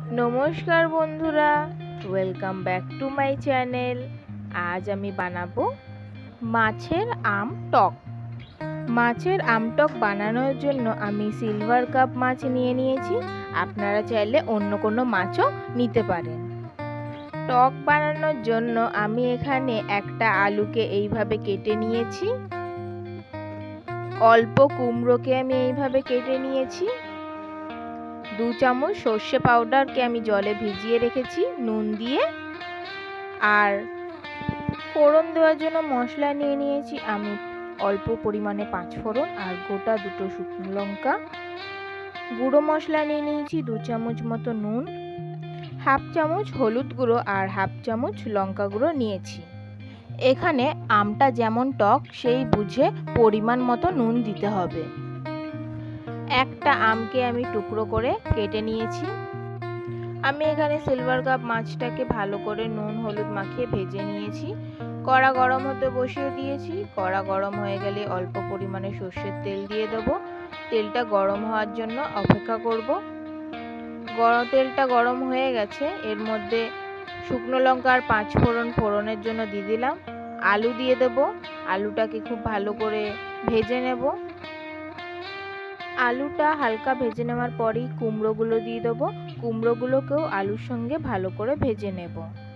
নমস্কার বন্ধুরা, welcome back to my channel. আজ আমি বানাবো মাছের আম টক। মাছের আম টক বানানোর জন্য আমি সিলভার কাপ মাছ নিয়েছি। আপনারা চাইলে অন্য কোনো মাছও নিতে পারেন। টক বানানোর জন্য আমি এখানে একটা আলুকে এইভাবে কেটে নিয়েছি। অল্প কুমড়োকে আমি এইভাবে কেটে নিয়েছি। 2 চামচ সর্ষে পাউডারকে আমি জলে ভিজিয়ে রেখেছি নুন দিয়ে। আর ফোড়ন দেওয়ার জন্য মশলা নিয়েছি আমি অল্প পরিমাণে 5 ফোড়ন আর গোটা 2টো শুকনো লঙ্কা। গুঁড়ো মশলা নিয়েছি 2 চামচ মতো নুন, হাফ চামচ হলুদ গুঁড়ো আর হাফ চামচ লঙ্কা গুঁড়ো নিয়েছি। এখানে আমটা যেমন টক সেই বুঝে পরিমাণ মতো নুন দিতে হবে। একটা আমকে আমি টুকরো করে কেটে নিয়েছি। আমি এখানে সিলভার কাপ মাছটাকে ভালো করে নুন হলুদ মাখিয়ে ভেজে নিয়েছি। কড়া গরম হতে বসিয়ে দিয়েছি। কড়া গরম হয়ে গেলে অল্প পরিমাণে সর্ষের তেল দিয়ে দেবো। তেলটা গরম হওয়ার জন্য অপেক্ষা করব। তেলটা গরম হয়ে গেছে, এর মধ্যে শুকনো লঙ্কা আর 5 ফোড়নের জন্য দিয়ে দিলাম। আলু দিয়ে দেব। আলুটাকে খুব ভালো করে ভেজে নেব। আলুটা হালকা ভেজে নেওয়ার পরেই কুমড়োগুলো দিয়ে দেবো। কুমড়োগুলোকেও আলুর সঙ্গে ভালো করে ভেজে নেব।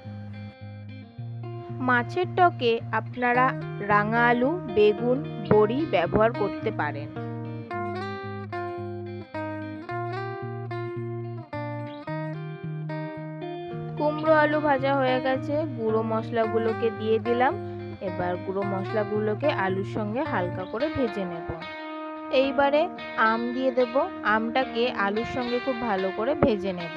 মাছের টকে আপনারা রাঙা আলু, বেগুন, বড়ি ব্যবহার করতে পারেন। কুমড়ো আলু ভাজা হয়ে গেছে, গুঁড়ো মশলাগুলোকে দিয়ে দিলাম। এবার গুঁড়ো মশলাগুলোকে আলুর সঙ্গে হালকা করে ভেজে নেব। এইবারে আম দিয়ে দেব। আমটাকে আলুর সঙ্গে খুব ভালো করে ভেজে নেব।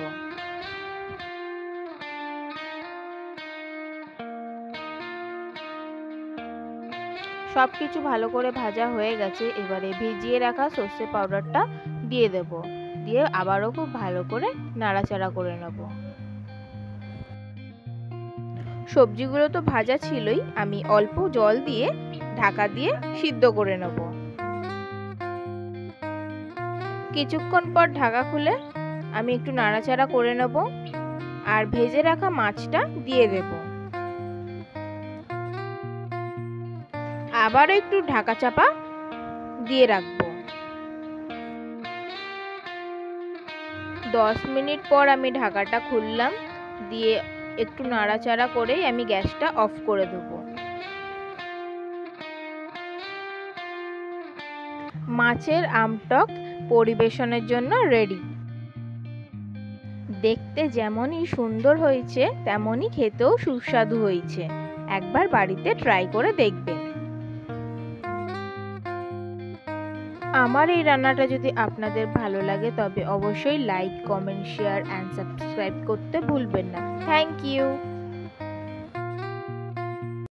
সবকিছু ভালো করে ভাজা হয়ে গেছে। এবারে ভিজিয়ে রাখা সর্ষে পাউডারটা দিয়ে দেব। দিয়ে আবারও খুব ভালো করে নাড়াচাড়া করে নেব। সবজিগুলো তো ভাজা ছিলই, আমি অল্প জল দিয়ে ঢাকা দিয়ে সিদ্ধ করে নেব। কিছুক্ষণ পর ঢাকা খুলে আমি একটু নাড়াচাড়া করে নেব আর ভেজে রাখা মাছটা দিয়ে দেব। আবারও একটু ঢাকা চাপা দিয়ে রাখবো। 10 মিনিট পর আমি ঢাকাটা খুললাম, দিয়ে একটু নাড়াচাড়া করেই আমি গ্যাসটা অফ করে দেব। মাছের আমটক পরিবেশনের জন্য রেডি। দেখতে যেমনই সুন্দর হয়েছে তেমনই খেতেও সুস্বাদু হয়েছে। একবার বাড়িতে ট্রাই করে দেখবেন। আমার এই রান্নাটা যদি আপনাদের ভালো লাগে তবে অবশ্যই like, comment, share and subscribe করতে ভুলবেন না। Thank you.